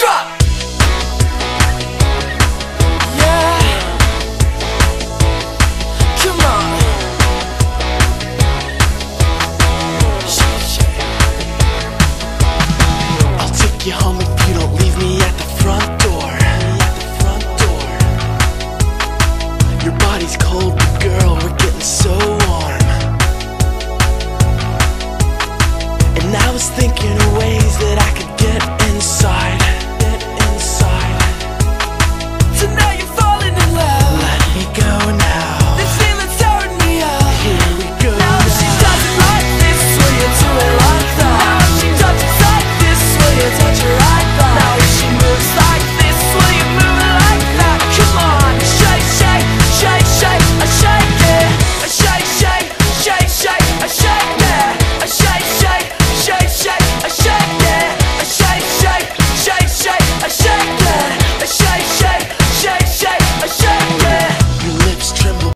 drop. You home if you don't leave me at the front door. Your body's cold, but girl, we're getting so warm. And I was thinking